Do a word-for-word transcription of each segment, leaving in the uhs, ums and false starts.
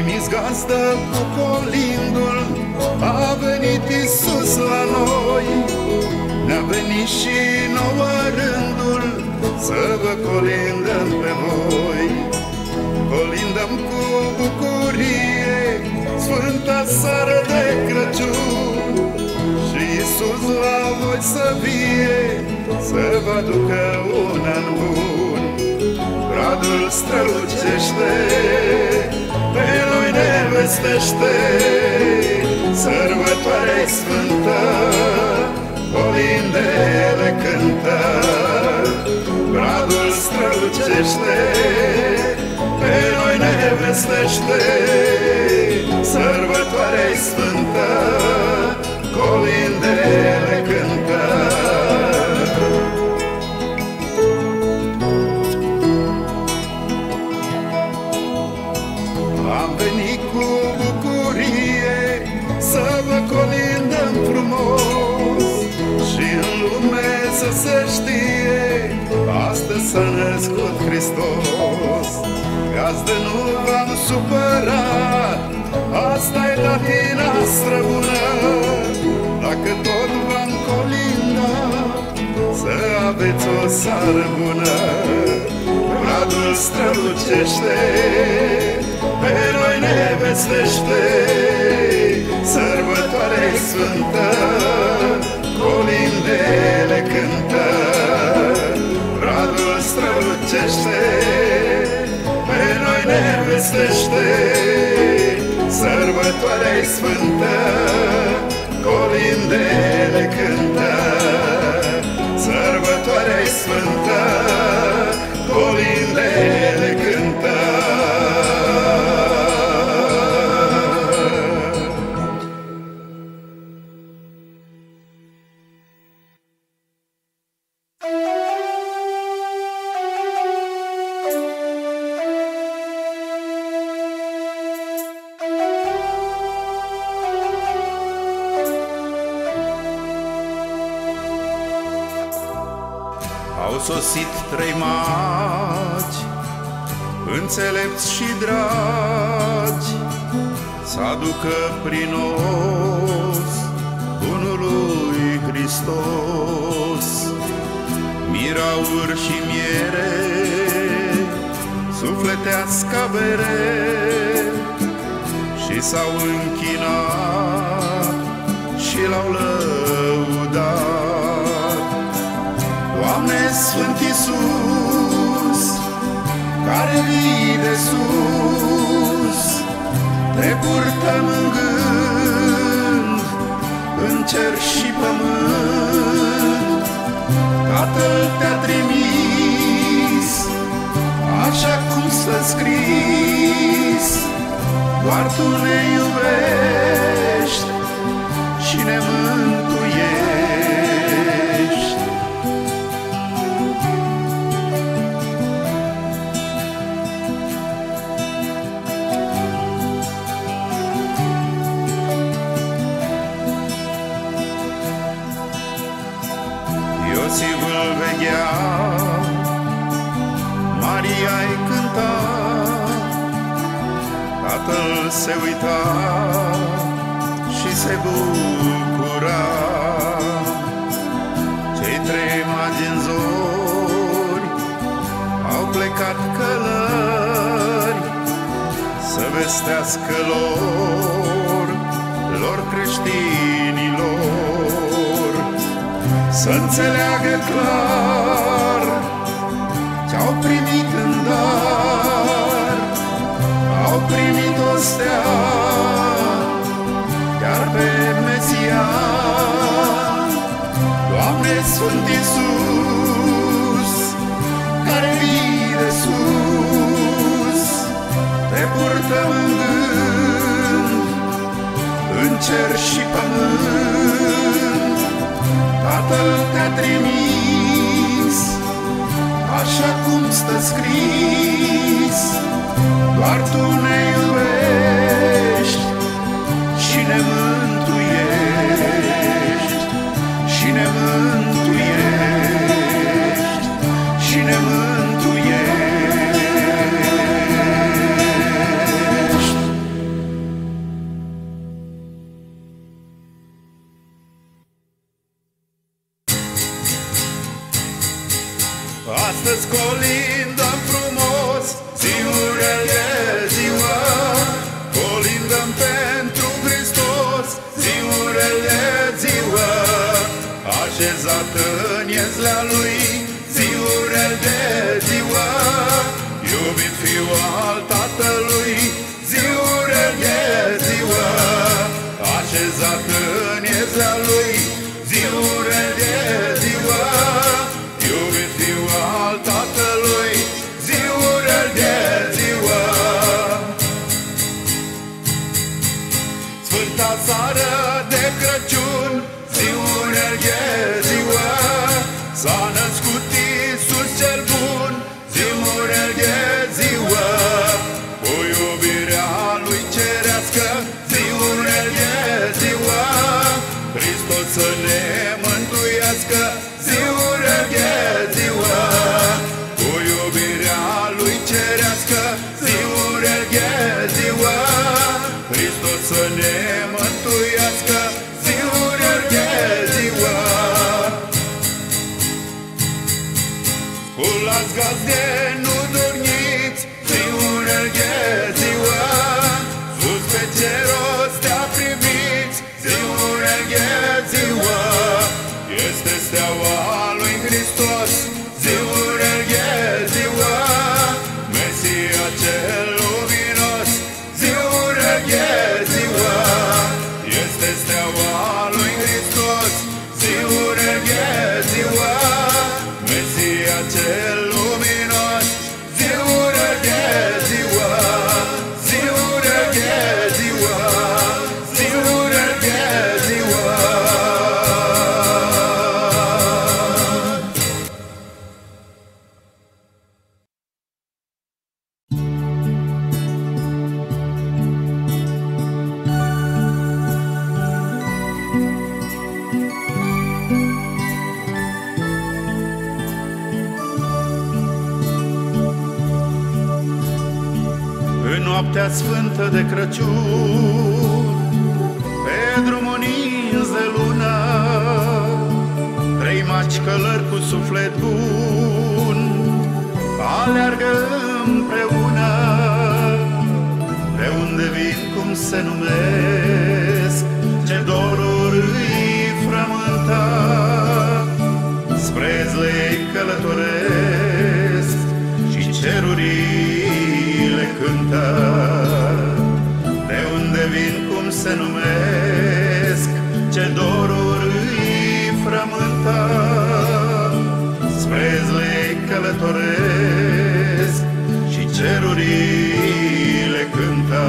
Primiți gazdă cu colindul, a venit Iisus la noi. Ne-a venit și nouă rândul să vă colindăm pe voi. Colindăm cu bucurie sfânta seară de Crăciun, și Iisus la voi să vie, să vă aducă un an bun. Bradul strălucește, pe noi ne vestește, sărbătoare-i sfântă, colindele cântă. Bradul strălucește, pe noi ne vestește, sărbătoare-i sfântă, colindele cântă. Am venit cu bucurie să vă colindăm frumos, și în lume să se știe, astăzi s-a născut Hristos. Gazdă, nu v-am supărat, asta-i datina străbună. Dacă tot v-am colindat, să aveți o seară bună. Bradul strălucește, pe noi ne vestește, sărbătoare-i sfântă, colindele cântă. Bradul strălucește, pe noi ne vestește, sărbătoare-i sfântă, colindele cântă. Sărbătoare-i sfântă, colindele cântă. Au sosit trei magi, înțelepți și dragi, să aducă prin os bunului Hristos. Mirauri și miere, sufletească bere, și s-au închinat și l-au lăudat. Doamne, Sfânt Iisus, care vii de sus, te purtăm în gând, în cer și pământ. Tatăl te-a trimis, așa cum stă scris, doar Tu ne iubești și ne mântuiești. Iosif îl veghea, Maria-i cânta, Tatăl se uita și se bucura. Cei trei magi în zori au plecat călări, să vestească lor, lor creștinilor, să înțeleagă clar ce-au primit în dar. Au primit o stea, iar pe Mesia, Doamne, Sfânt Iisus, care vii de sus, te purtăm în gând, în cer și pământ. Tatăl te-a trimis, așa cum stă scris, doar Tu ne iubești și ne mântuiești, și ne mântuiești, și ne mântuiești. Astăzi colindăm frumos, ziurel e ziua, colindăm pentru Hristos, ziurel e ziua, așezat în iezlea Lui, ziurel de ziua, iubit Fiu al Tatălui, ziurel e ziua, așezat în iezlea Lui, ziurel e ziua, iubit Fiu al Tatălui, ziurel de ziua. Sfânta seară de Crăciun, ziurel e ziua, s-a născut Iisus cel bun, ziurel e ziua, cu iubirea Lui cerească, ziurel e ziua, Hristos să ne mântuiască, ziurel e ziua, cu iubirea Lui cerească, ziurel e ziua, Hristos să ne mântuiască, ziurel e ziua. Sculați gazde, nu dormiți, ziurel e ziua, sus pe cer o stea priviți, ziurel e ziua, este steaua lui Hristos, ziurel e ziua, Mesia cel luminos, ziurel e ziua, este steaua lui Hristos, ziurel e ziua, Mesia cel luminos, ziurel e ziua, ziurel e ziua, ziurel e ziua. În noaptea sfântă de Crăciun, pe drumul nins de lună, trei maci călări cu suflet bun aleargă împreună. De unde vin, cum se numesc, ce doruri îi frământă, spre zlei călătoresc și cerurile cântă. De unde vin, cum se numesc, ce doruri îi frământă, spre zlei călătoresc și cerurile cântă.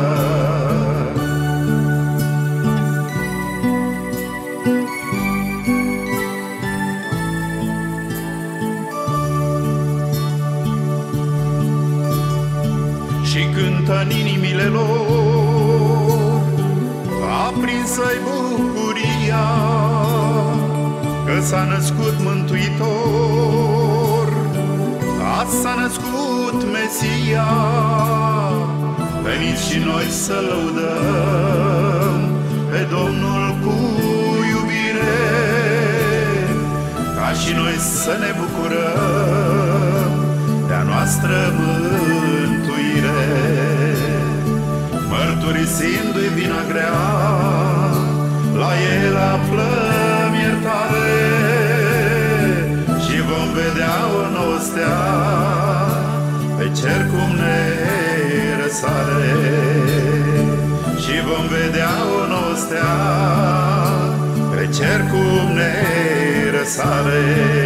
Și cântă în inimile lor, aprinsă-i bucuria, că s-a născut Mântuitor, azi s-a născut Mesia. Veniți și noi să lăudăm pe Domnul cu iubire, ca și noi să ne bucurăm de-a noastră mântuire. Mărturisindu-i vina grea, la El aflăm iertare și vom vedea o nouă stea pe cer cum ne răsare. Și vom vedea o nouă stea pe cer cum ne răsare.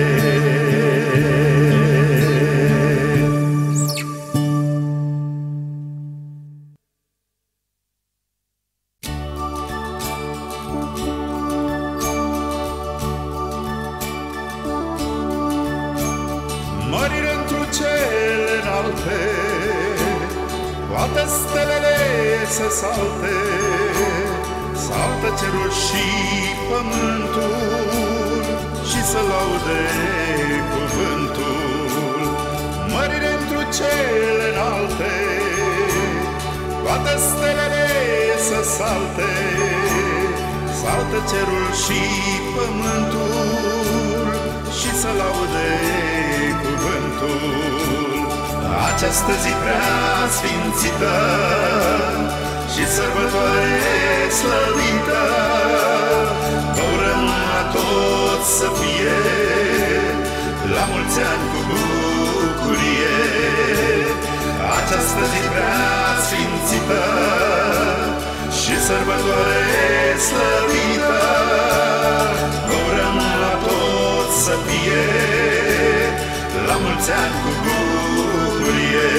Mărire întru cele înalte, toate stelele să salte, saltă cerul și pământul și să laude cuvântul. Mărire întru cele înalte, toate stelele să salte, saltă cerul și pământul și să laude cuvântul. cuvântul. Această zi prea sfințită și sărbătoare slăvită, vă urăm la toți să fie la mulți ani cu bucurie. Această zi prea sfințită și sărbătoare slăvită, vă urăm la toți să fie la mulți ani cu bucurie.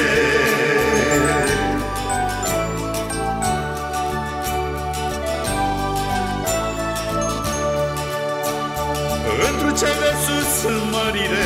Întru cel de sus mărire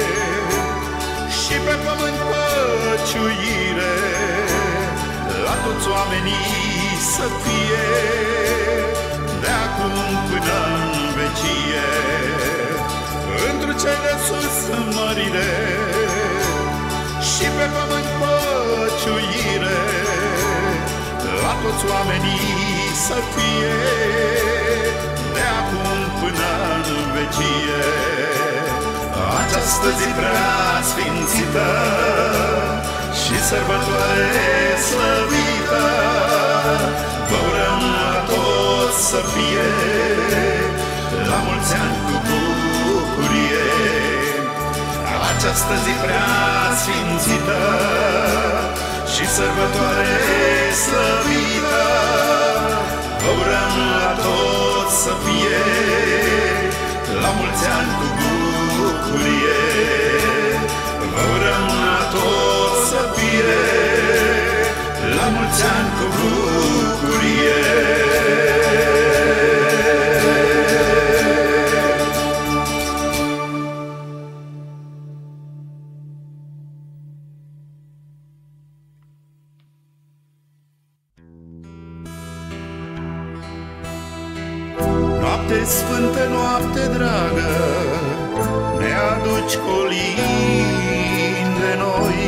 și pe pământ păciuire, la toți oamenii să fie de acum până în vecie. Întru cel de sus mărire și pe pământ păciuire, la toți oamenii să fie de acum până în vecie. Această zi prea sfințită și sărbătoare slăvită, vă urăm la toți să fie la mulți ani cu bucurie. Această zi prea sfințită și sărbătoare slăvită, vă urăm la toți să fie la mulți ani cu bucurie. Vă urăm la toți să fie la mulți ani cu bucurie. Noapte sfântă, noapte dragă, ne aduci colin de noi.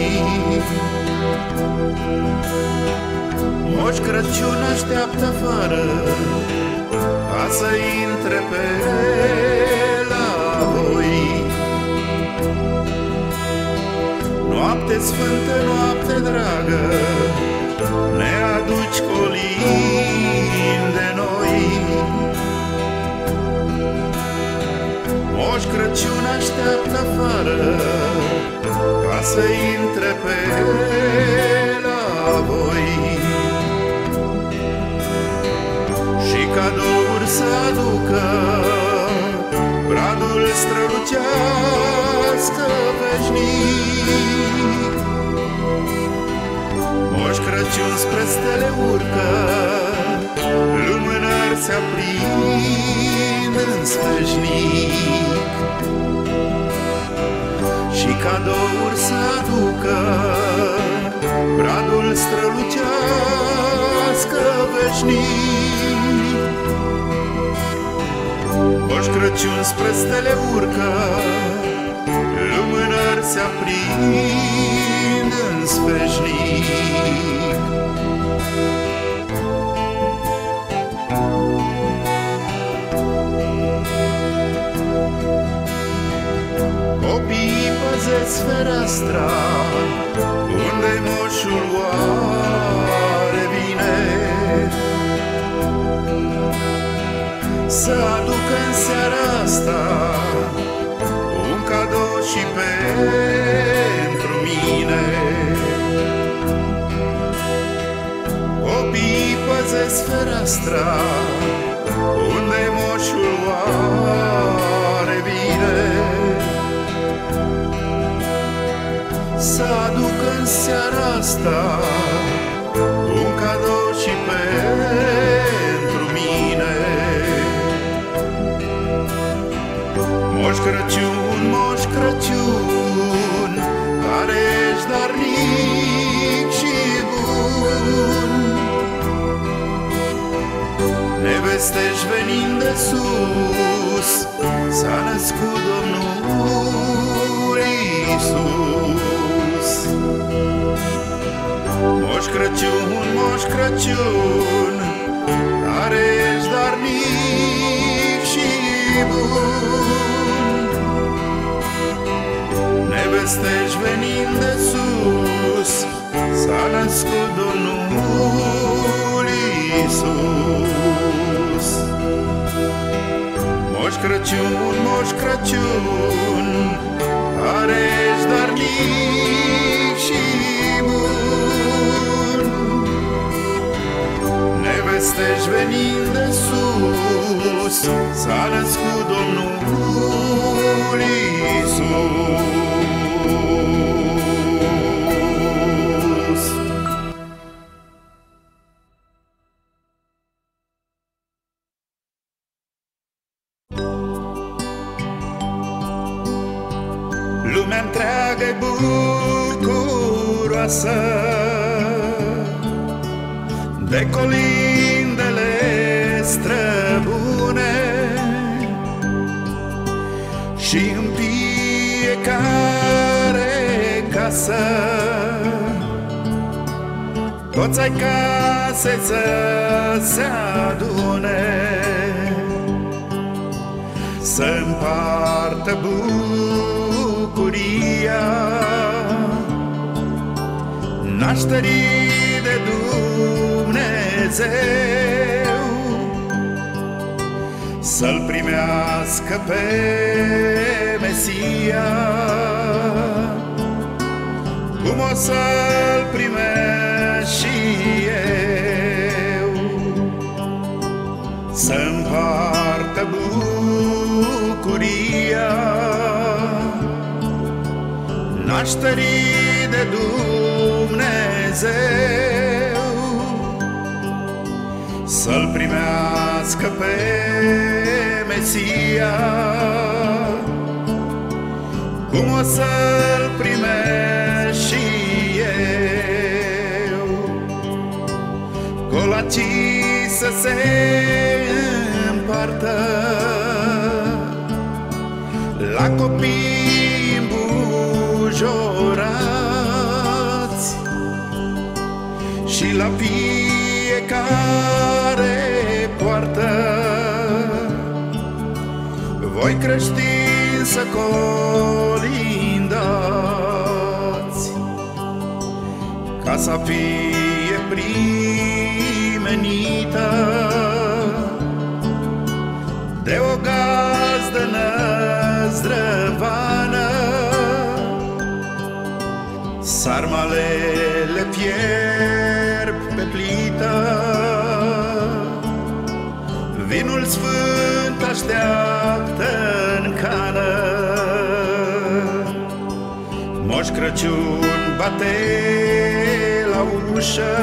Moș Crăciun așteaptă afară ca să intre pe la voi. Noapte sfântă, noapte dragă, ne aduci colin de noi. Moș Crăciun așteaptă afară ca să intre pe la voi. Și cadouri să aducă, bradul strălucească veșnic. Moș Crăciun spre stele urcă, lumânări se aprind în sfeșnic. Și cadouri să aducă, bradul strălucească veșnic. Moș Crăciun spre stele urcă, lumânări se aprind în sfeșnic. Copiii păzesc fereastra, unde-i moșul oare vine? Să aducă în seara asta un cadou și pentru mine. Copiii păzesc fereastra, unde-i moșul oare vine? Să aduc în seara asta un cadou și pentru mine. Moș Crăciun, Moș Crăciun, care ești darnic și bun, ne vestești venind de sus, s-a născut Domnul Iisus. Moș Crăciun, Moș Crăciun, care ești darnic și bun, ne Nevestești venind de sus, s-a născut Domnul Iisus. Moș Crăciun, Moș Crăciun, are-și darnic și bun. Nevestești venind de sus, s-a născut Domnul Iisus. Lumea întreagă-i bucuroasă de colindele străbune, și în fiecare casă toți ai case să se adune, să împartă bucuria nașterii de Dumnezeu, să-L primească pe Mesia, cum o să-L primesc și eu, să împartă bucuria nașterii de Dumnezeu, să-L primească pe Mesia, cum o să-L primesc și eu. Colacii să se împartă la copii îmbujorați, și la fiecare poartă voi creștini să colindați, ca să fie primenită de o gazdă năzdrăvană. Sarmalele fierb pe plită, vinul sfânt așteaptă în cană. Moș Crăciun bate la ușă,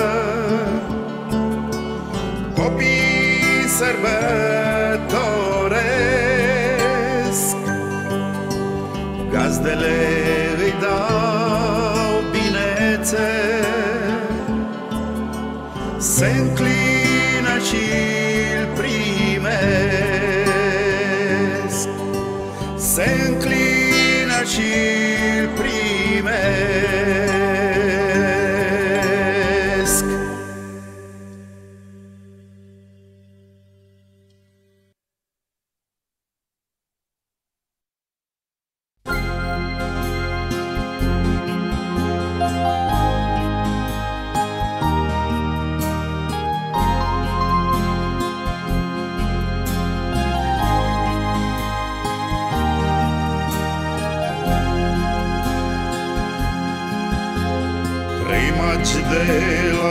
copii sărbătoresc, gazdele îi dau binețe, se înclină și-l primesc, se înclină și-l primesc. Trei magi de la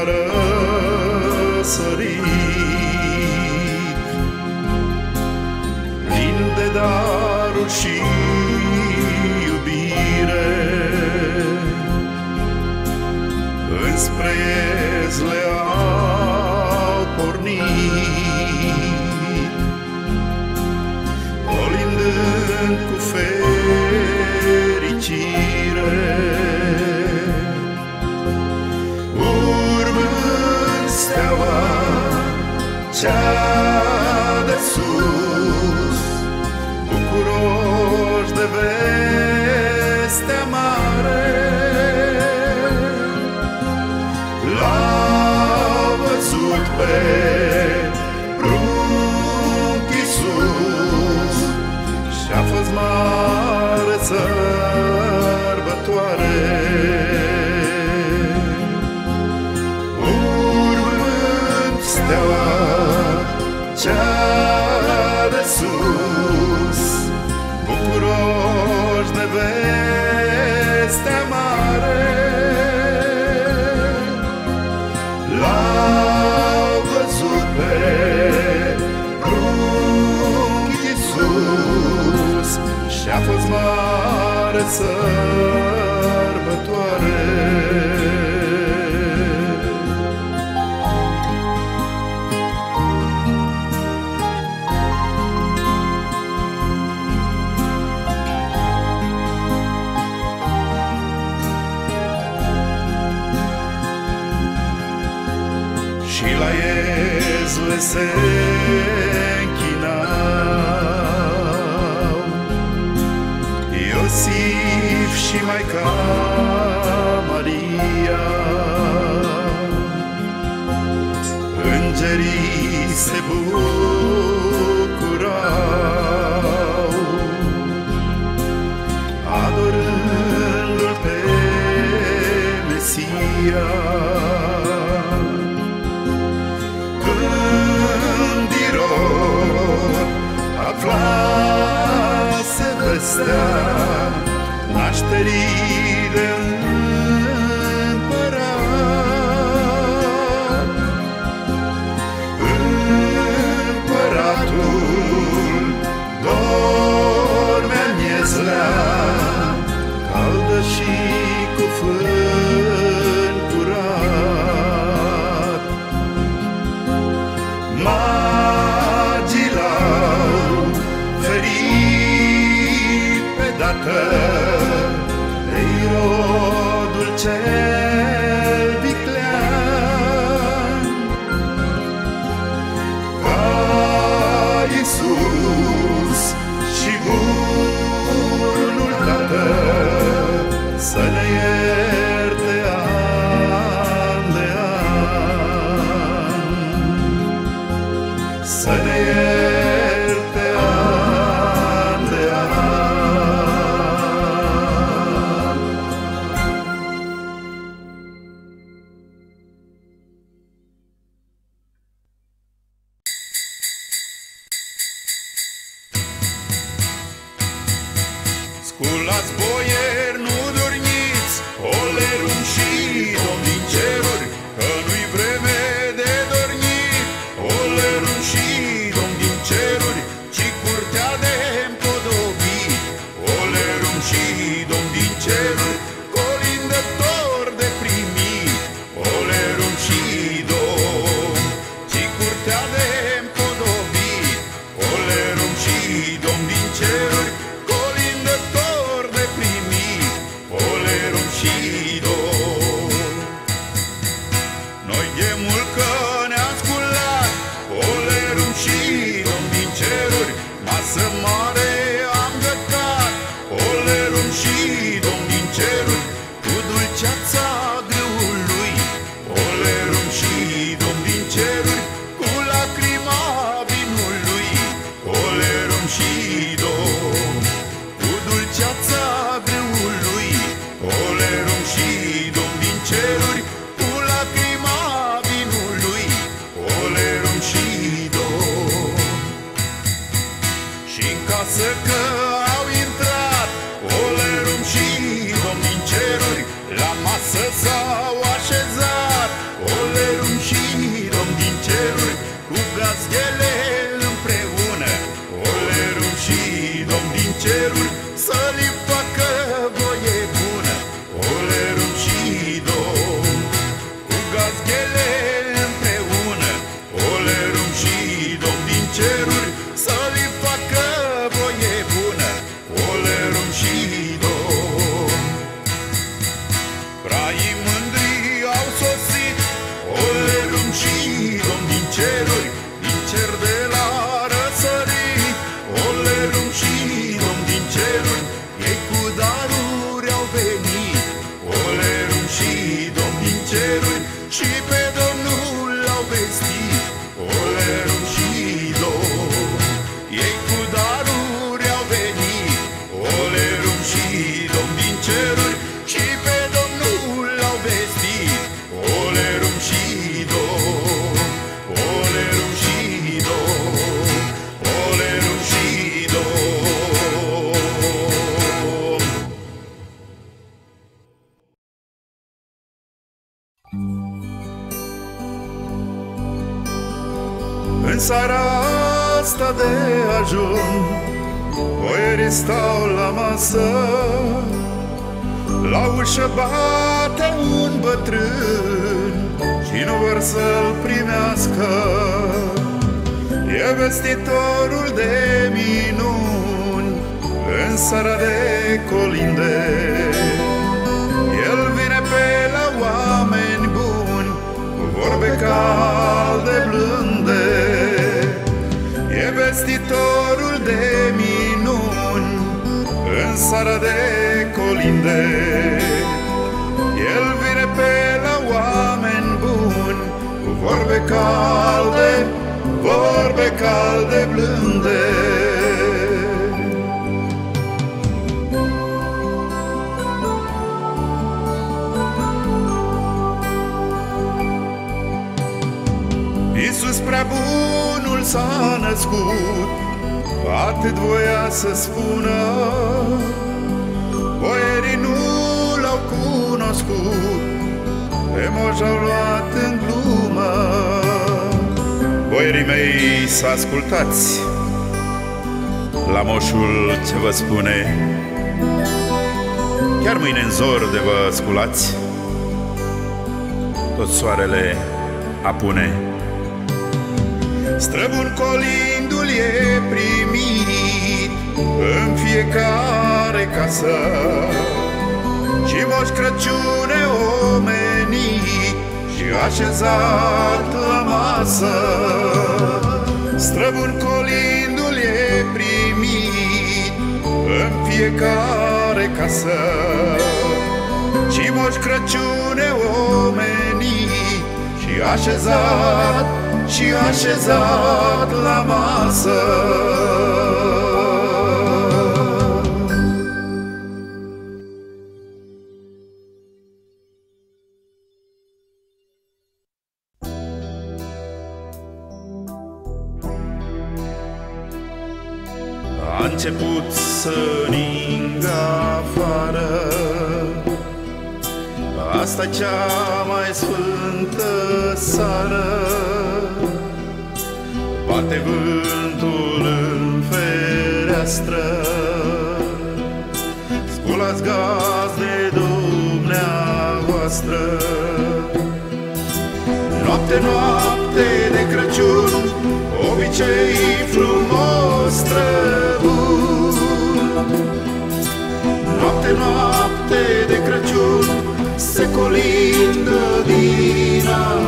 răsărit, plini de daruri și iubire, înspre Iezle au pornit, colindând cu fericire, urmând steaua cea de sus, bucuroși de vestea mare. L-au văzut pe prunc Iisus și-a fost mare să mare sărbătoare. Și la Iezule se închinau Iosif și Maica Maria. Îngerii se bucurau, adorându-L pe Mesia. Aflase vestea nașterii de împărat. Împăratul dormea în iezlea caldă și cu fân curat. Magii l-au ferit pe dată de Irodul cel viclean, ca Iisus și bunul Tată să ne ierte an de an, să ne ierte an de an. Sculați, boieri, nu dormiți, olerum și domn din ceruri, că nu-i vreme de dormit. Olerum și domn din ceruri, ci curtea de împodobit. Olerum și domn din ceruri, colindător de primit. Olerum și domn, ci curtea de împodobit. Olerum și domn din ceruri, colindător de primit. Olerum și domn. Noi de mult că ne-am sculat, olerum și domn din ceruri, masă mare am gătat. Olerum și domn din ceruri, cu dulceața grâului. Olerum și domn din ceruri, cu lacrima vinului. Olerum și domn, cu dulceața grâului. Olerum și domn din ceruri, cu lacrima vinului. Olerum și domn. Și-n casă că au intrat, olerum și domn din ceruri, la masă s-au așezat. Olerum și domn din ceruri, cu gazdele împreună. Olerum și domn din ceruri, să-li facă voie bună. Olerum și domn, cu gazdele împreună. Olerum și domn din ceruri, să-li facă voie bună. Olerum și domn. Praii mândri au sosit, olerum și domn din ceruri, din cer de la răsărit. Olerum și domn din ceruri, ei cu daruri au venit. Olerum și domn din ceruri, și pe Domnul l-au vestit. Olerum și domn, ei cu daruri au venit. Olerum și domn din ceruri, și pe Domnul l-au vestit. Olerum și domn, olerum și domn, olerum și domn. În seara asta de ajun, boierii stau la masă La ușă bate un bătrân și nu vor să-l primească. E vestitorul de minuni în seara de colinde. El vine pe la oameni buni cu vorbe calde blânde. E vestitorul de minuni în seara de colinde. El vine pe la oameni buni cu vorbe calde, vorbe calde blânde. Iisus prea bunul s-a născut, atât voia să spună. Boierii nu l-au cunoscut, pe moș au luat în glumă. Boierii mei, să ascultați la moșul ce vă spune. Chiar mâine în zor de vă sculați, tot soarele apune. Străbun colindul e primit în fiecare casă și Moș Crăciun e omenit și așezat la masă. Străbun colindul e primit în fiecare casă și Moș Crăciun e omenit și așezat, și așezat la masă. A început să ningă afară, asta-i cea mai sfântă seară. Bate vântul în fereastră, sculați gazde dumneavoastră. Noapte, noapte de Crăciun, obicei frumos străbun. Noapte, noapte de Crăciun, se colindă din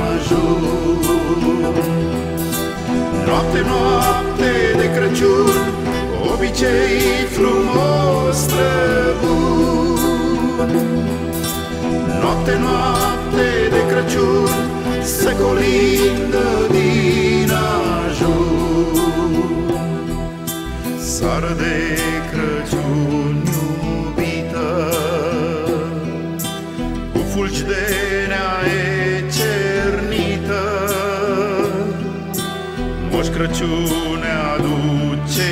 ajun. Noapte, noapte de Crăciun, obicei frumos străbun. Noapte, noapte de Crăciun, se colindă din ajun. Seară de Crăciun iubită, cu fulgi de nea cernită, Moș Crăciun ne aduce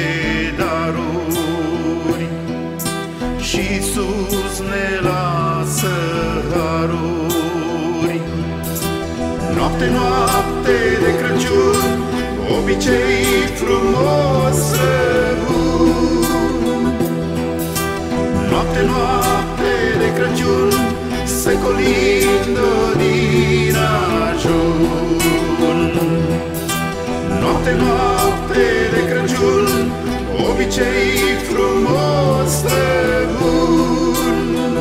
daruri și Iisus ne lasă haruri. Noapte, noapte de Crăciun, obicei frumos străbun. Noapte, noapte de Crăciun, se colindă din ajun. Noapte, noapte de Crăciun, obicei frumos străbun.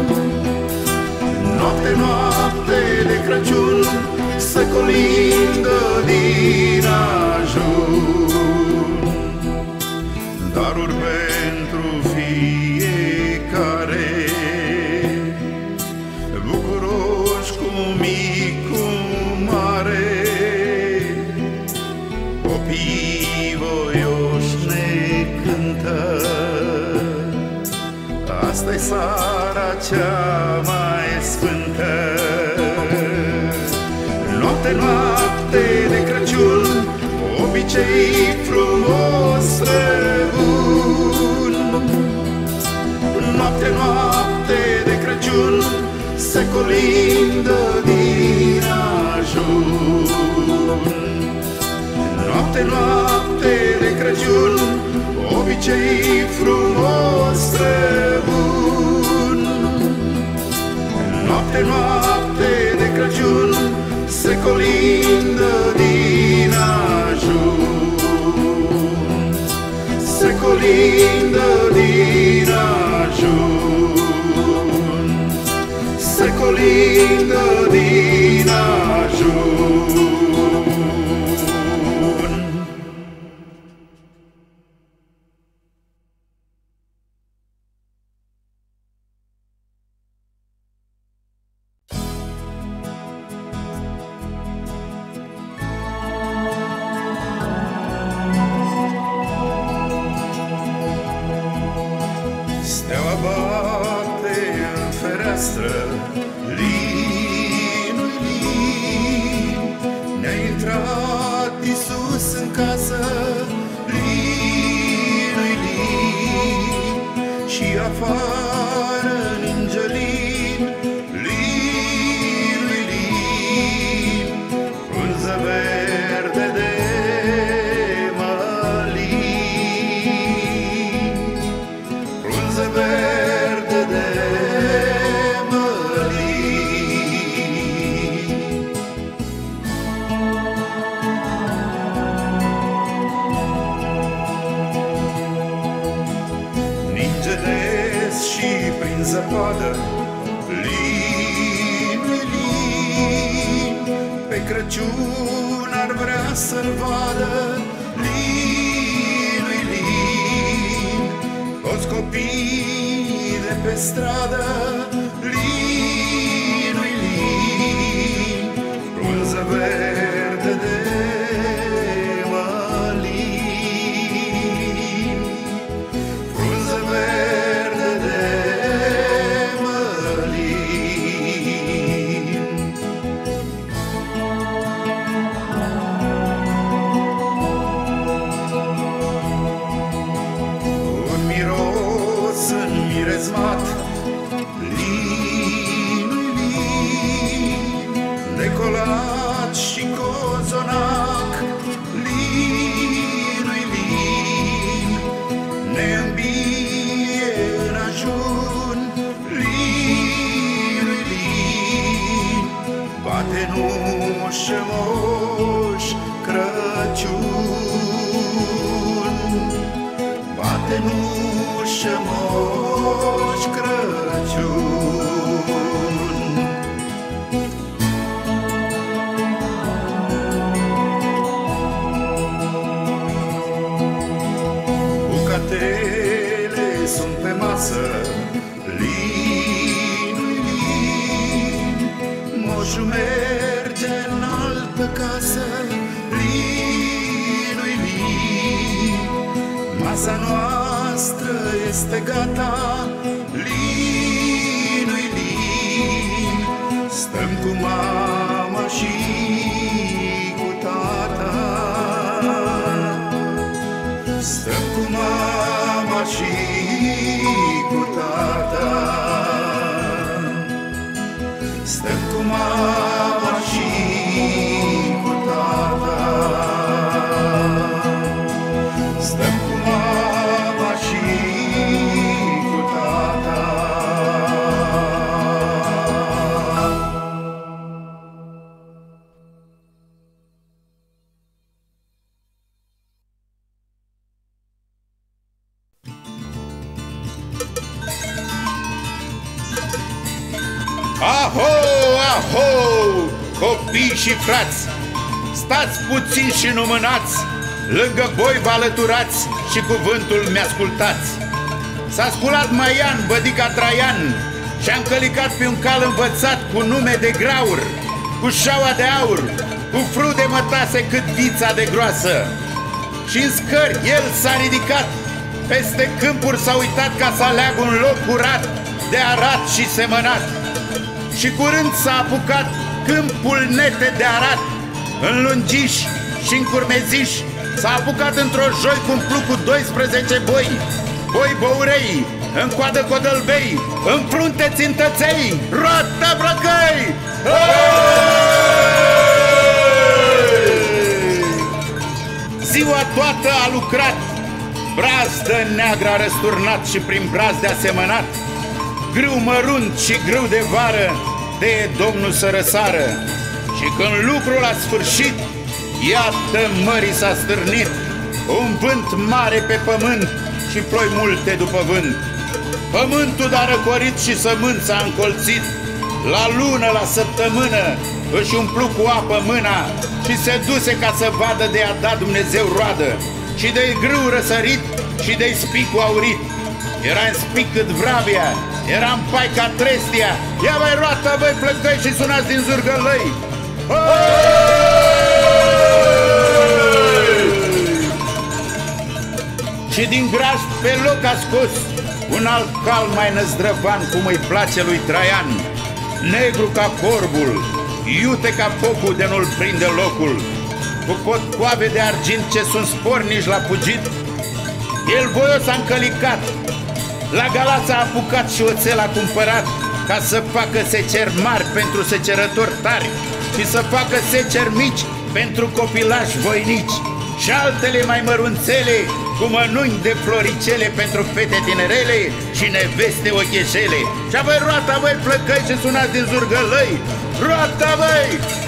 Noapte, noapte de Crăciun, se colindă din ajun. Daruri pentru fiecare, bucuroși cu mic, cu mare. Copiii voioși ne cântă, asta-i seara cea mai sfântă. Noapte, noapte de Crăciun, obicei frumos străbun. Noapte, noapte de Crăciun, se colindă din ajun. Noapte, noapte de Crăciun, obicei frumos străbun. colindă din ajun, se colindă din ajun. Steaua bate în fereastră, lin, lin. Ne-a intrat Iisus în casă, lin, lin. Și afară ninge lin, lin, lin. Frunză verde de mălin, frunză verde de mălin. Ninge des și prin zăpadă, lin, lin. Pe Crăciun ar vrea să-l vadă, lin, lin. Toți copiii de pe stradă, lin, lin. Frunză verde de mălin, frunză verde de mălin. Un miros în mirezmat, lin, lin. De colaci și cozonac, lin, lin. Ne îmbie în ajun, lin, lin. Bate în ușă Moș Crăciun, bate în ușă Moș Crăciun. Bucatele sunt pe masă, lin, lin. Moșul merge înalt pe casă, lin, lin. Masa noastră este gata, lin, lin. Stăm cu mama și cu tata, stăm cu mama și cu tata, stăm cu mama și cu tata, stăm cu mama și cu tata. Aho, aho, copii și frați, stați puțin și nu mânați, lângă boi vă alăturați și cuvântul mi-ascultați. S-a sculat Maian, bădica Traian, și-a încălicat pe un cal învățat cu nume de graur, cu șaua de aur, cu frude mătase cât vița de groasă. Și-n scări el s-a ridicat, peste câmpuri s-a uitat ca să aleagă un loc curat de arat și semănat. Și curând s-a apucat câmpul nete de arat, în lungiș și în curmeziș. S-a apucat într-o joi cu un pluc cu doisprezece boi, boi băurei, în coadă codălbei, în frunte țintăței, roată brăcăi! Ziua toată a lucrat, brazdă neagră a răsturnat și prin brazde a semănat. Grâu mărunt și grâu de vară, de Domnul să răsară. Și când lucrul a sfârșit, iată mării s-a stârnit, un vânt mare pe pământ și ploi multe după vânt. Pământul d-a răcorit și sămânța a încolțit, la lună, la săptămână își umplu cu apă mâna și se duse ca să vadă de a da Dumnezeu roadă. Și de-i grâu răsărit și de-i spicul aurit. Era în spic cât vrabia, era în pai ca trestia. Ia mai roata, voi plăcăi și sunați din Zurgălăi. Și din graj pe loc a scos un alt cal mai năzdrăvan, cum îi place lui Traian, negru ca corbul, iute ca focul de nu-l prinde locul, cu potcoave de argint ce sunt spornici la fugit. El voios a încălicat, la Galați a apucat și oțel a cumpărat, ca să facă seceri mari pentru secerători tari și să facă seceri mici pentru copilași voinici și altele mai mărunțele, cu mănunchi de floricele pentru fete tinerele și neveste ocheșele. Și apoi roata, voi plăcăi și sunați din Zurgălăi. Roata, voi!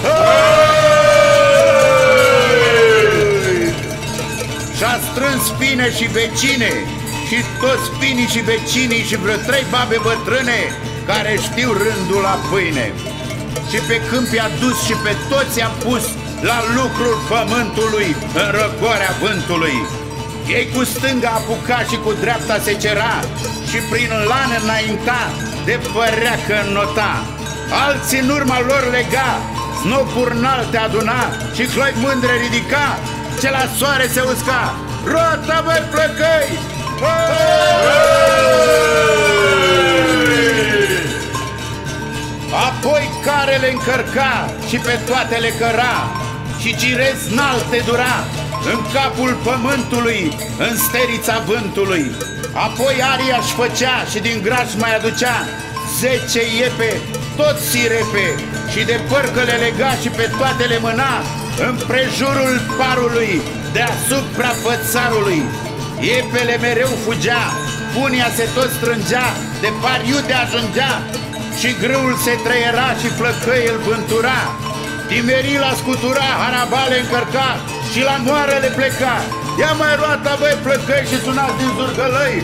Și-a strâns fine și vecine și toți finii și vecinii și vreo trei babe bătrâne care știu rândul la pâine. Și pe câmp i-a dus și pe toți i-a pus la lucrul pământului, în răcoarea vântului. Ei cu stânga apuca și cu dreapta se cera și prin lan înainta, de părea că înnota. Alții în urma lor lega, snopuri înalte aduna și cloi mândre ridica, ce la soare se usca. Roata, voi plăcăi! Apoi carele încărca și pe toate le căra și cirez înalte dura în capul pământului, în sterița vântului. Apoi aria își făcea și din graj mai aducea zece iepe, toți sirepe, și de părcă le lega și pe toate le mâna împrejurul parului, deasupra fățarului. Iepele mereu fugea, funia se tot strângea, de par iute ajungea și grâul se trăiera și flăcăi îl vântura. Timerila scutura, harabale încărca și la moară le pleca. Ia mai roata, voi plăcăi și sunați din Zurgălăi.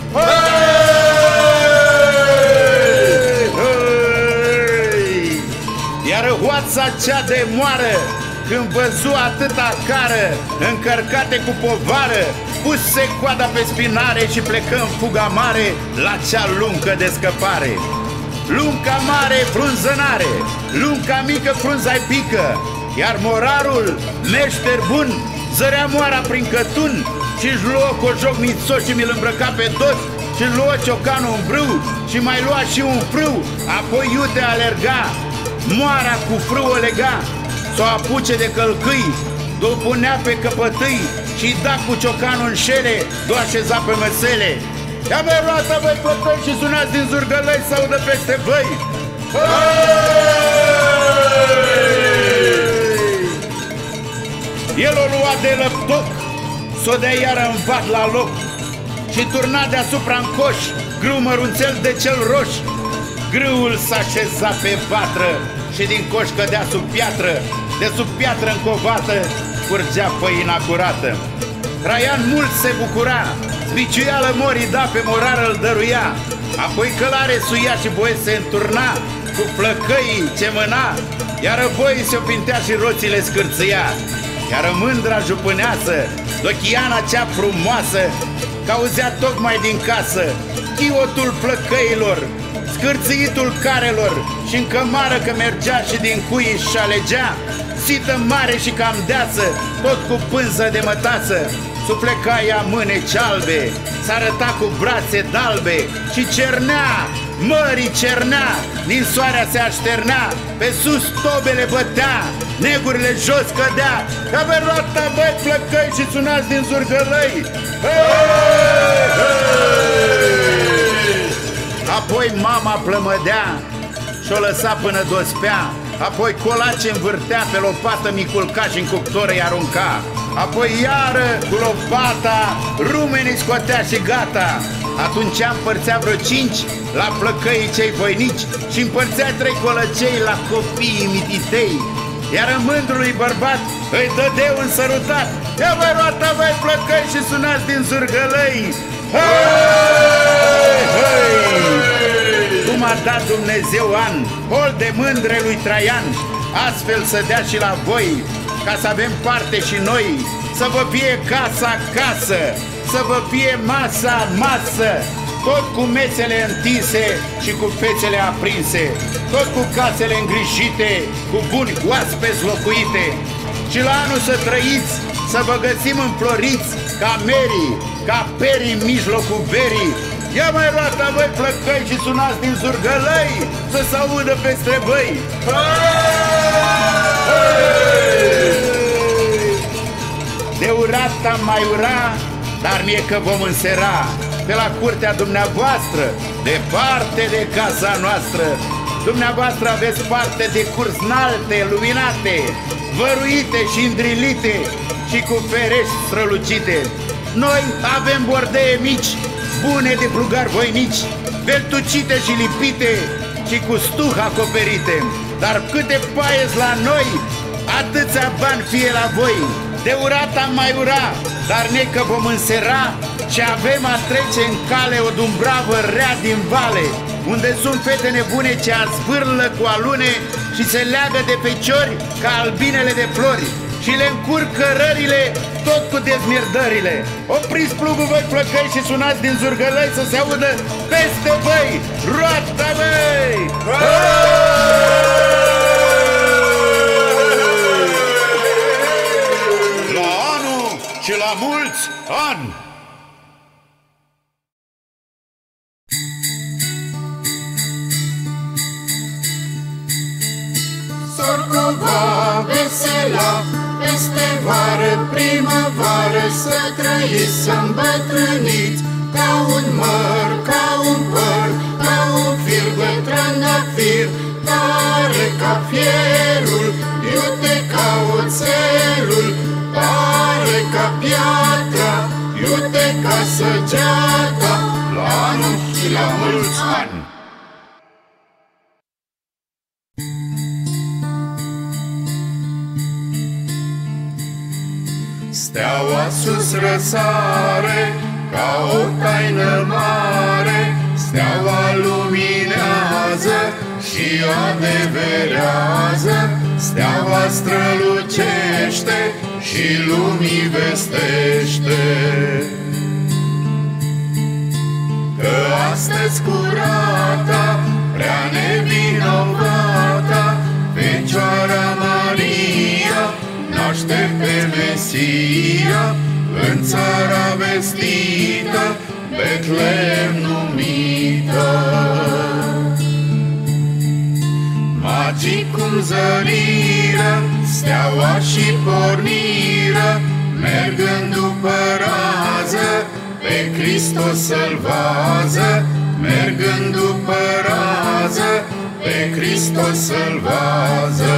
Iar hoața cea de moară, când văzu atâta cară, încărcate cu povară, puse coada pe spinare și plecă în fuga mare la cea luncă de scăpare. Lunca mare frunzănare, lunca mică frunza-i pică, iar morarul, meșter bun, zărea moara prin cătun și-și luă cojoc mițos și mi-l îmbrăca pe dos și-și luă ciocanul în brâu și mai lua și un frâu, apoi iute alerga, moara cu frâu o lega, s-o apuce de călcâi, d-o punea pe căpătâi și-i da cu ciocanul în șele, d-o așeza pe măsele. Ia bă, roata, voi plăcăi și sunați din Zurgălăi să audă peste voi. El o lua de lăptoc, s-o dea iară în vat la loc și turna deasupra în coș grâu mărunțel de cel roș. Grâul s-așeza pe vatră și din coș cădea sub piatră, de sub piatră încovată curgea făina curată. Traian mult se bucura, biciuială morii da pe morar îl dăruia, apoi călare suia și voie se înturna cu flăcăii ce mâna, iar voie se opintea și roțile scârțâia. Iar mândra jupâneasă, dochiana cea frumoasă, cauzea tocmai din casă chiotul flăcăilor, scârțâitul carelor și în cămară că mergea și din cui își alegea sită mare și cam deasă, tot cu pânză de mătață. Supleca ea mâneci albe, s-arăta cu brațe dalbe și cernea, mării cernea, din soarea se așternea, pe sus tobele bătea, negurile jos cădea. Ca pe roata, băi, plăcăi și sunați din Zurgălăi. Apoi mama plămădea și-o lăsa până dospea, apoi colace învârtea, pe lopată mi-culca și în cuptor îi arunca, apoi iară cu lopata rumenii scotea și gata. Atunci împărțea vreo cinci la plăcăii cei voinici și împărțea trei colăcei la copiii mititei, iar mândrului bărbat îi dădea un sărutat. Ia băi roata, băi plăcăi și sunați din Zurgălăi. Hei, hei! Cum a dat Dumnezeu an, hol de mândre lui Traian, astfel să dea și la voi, ca să avem parte și noi, să vă fie casa casă, să vă fie masa masă, tot cu mesele întinse și cu fețele aprinse, tot cu casele îngrijite, cu buni oaspeți locuite. Și la anul să trăiți, să vă găsim înfloriți ca merii, ca perii în mijlocul verii. Ia mai luați-a voi plăcăi și sunați din zurgălăi, să se audă peste voi. De urat am mai ura, dar mie că vom însera pe la curtea dumneavoastră, departe de casa noastră. Dumneavoastră aveți parte de curți înalte, luminate, văruite și îndrilite și cu ferești strălucite. Noi avem bordeie mici, bune de plugari voinici, veltucite și lipite și cu stuh acoperite. Dar câte paieți la noi, atâția bani fie la voi. De urat am mai ura, dar ne că vom însera și avem a trece în cale o dumbravă rea din vale, unde sunt fete nebune ce azvârlă cu alune și se leagă de feciori ca albinele de flori și le încurcă rările tot cu dezmierdările. Opriți plugul voi plăcăi și sunați din zurgălăi să se audă peste voi roata voi! La anul și la mulți ani! Sorcova vesela, peste vară, primăvară, să trăiți, să îmbătrâniți, ca un măr, ca un păr, ca un fir de trandafir, tare ca fierul, iute ca oțelul, tare ca piatra, iute ca săgeata, la anul și la mulți ani! Steaua sus răsare, ca o taină mare, steaua luminează și adeverează, steaua strălucește și lumii vestește. Că astăzi curata, prea nevinovata, Fecioara Maria naște pe Mesia în țara vestită, Betlehem numită. Magii cum zăriră, steaua și porniră, mergând după rază, pe Hristos să-L vază, mergând după rază, pe Hristos să-L vază.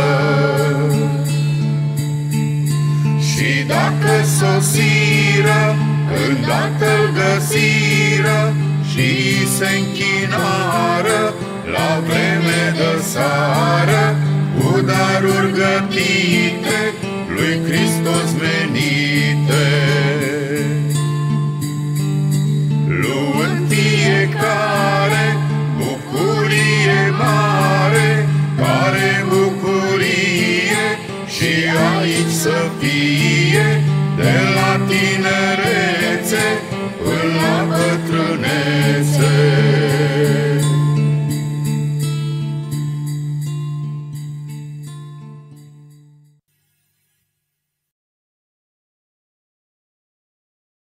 Și dacă sosiră, îndată-L găsiră și se închinară la vreme de sară, cu daruri gătite lui Hristos menite. Luând fiecare bucurie mare, care bucurie și aici să fie, de la tinerețe până la bătrânețe.